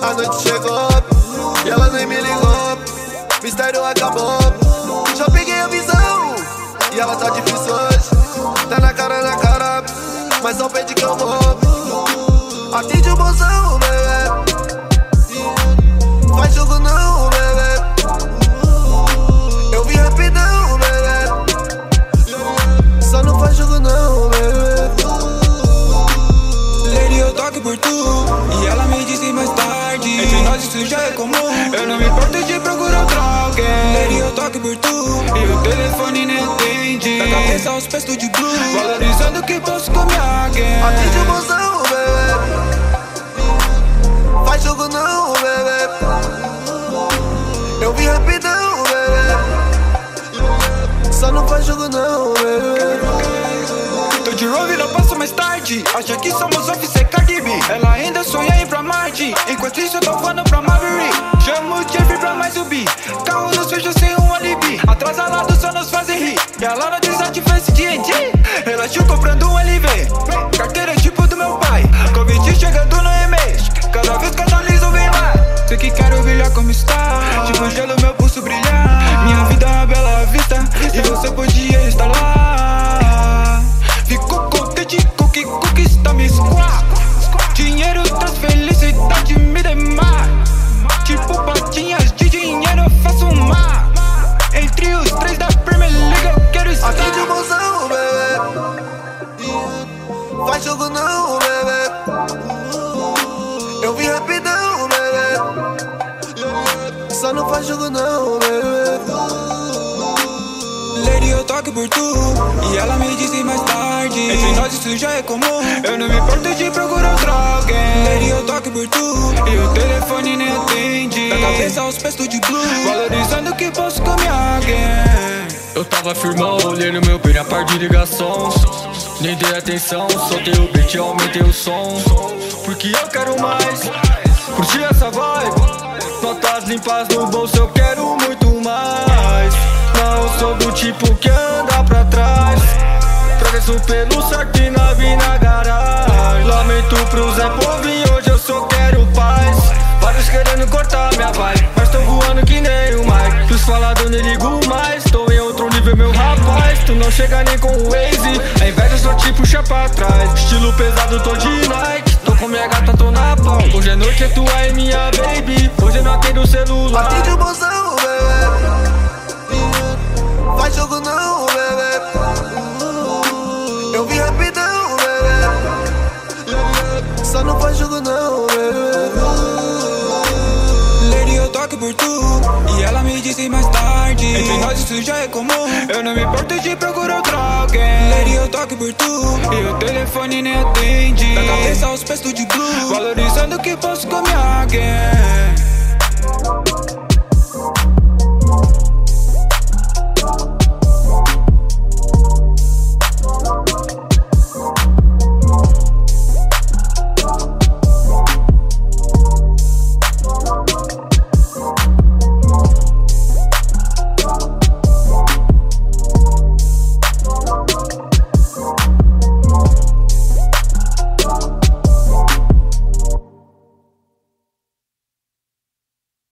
A noite chegou e ela nem me ligou. Mistério acabou, já peguei a visão. E ela tá difícil hoje, tá na cara, mas não pede que eu vou. Atende o bonzão, bebê. Faz jogo não, bebê. Eu vim rapidão, bebê. Só não faz jogo não, bebê. Lady, eu toco por tu e ela me disse mais tarde. Entre nós isso já é comum, eu não me importo de procurar outra alguém. Lady, eu toco por tu e o telefone nem atende. Da cabeça aos pés tudo de blue, valorizando o que posso comer alguém. Atende o bonzão, bebê. Faz jogo não, bebê. Eu vim rapidão, bebê. Só não faz jogo não, bebê. Tô de Rove, não passo mais tarde. Acha que somos Officer Cardi B. Ela ainda sonha em ir pra Marte. Enquanto isso eu tô voando pra Maverick. Chamo o Jeffrey pra mais subir. Carro nos fecha sem um alibi. Atrasalado só nos fazem rir. E ela não desativa esse D&D. Relaxou comprando um LV. Carteira tipo do meu pai. Convite chegando no e-mail. Cada vez que analiso vem mais. Sei que quero brilhar como está. Tipo gelo meu pulso brilhar. Minha vida é uma bela vista. E você podia estar lá. Fico contente com que conquista me squad. Dinheiro traz felicidade, me demais. Tipo patinhas de dinheiro eu faço um mar. Entre os três da Premier League eu quero estar. Atende o bonzão, bebê. Faz jogo não, bebê. Eu vim rapidão, bebê. Só não faz jogo não, bebê. Lady, eu toco por tu e ela me disse mais tarde. Entre nós isso já é comum, eu não me importo de procurar outra alguém. Lady, eu toco por tu e o telefone nem atende. Da cabeça aos pés tudo de blue, valorizando o que posso comer alguém. Eu tava firmão, olhei no meu pé a par de ligação. Nem dei atenção, soltei o beat e aumentei o som. Porque eu quero mais, curti essa vibe. Notas limpas no bolso, eu quero muito mais. Não sou do tipo que anda pra trás. Travesso pelo certo e nave na garagem. Lamento pro Zé Povinho, hoje eu só quero paz. Vários querendo cortar minha vibe, mas tô voando que nem o Mike. Dos falados nem ligo mais, tô em outro nível meu rapaz. Tu não chega nem com o Waze, a inveja só te puxa pra trás. Estilo pesado, tô de Nike, tô com minha gata, tô na pau. Hoje é noite, tu é minha baby, hoje não atendo o celular. Atende o bonzão, bebê. Faz jogo não, bebê. Eu vim rapidão, bebê. Só não faz jogo não, bebê. Lady, eu toco por tu e ela me disse mais tarde. Entre nós isso já é comum, eu não me importo de procurar outra alguém. Lady, eu toco por tu e o telefone nem atende. Da cabeça aos pés tudo de blue, valorizando o que posso comer alguém.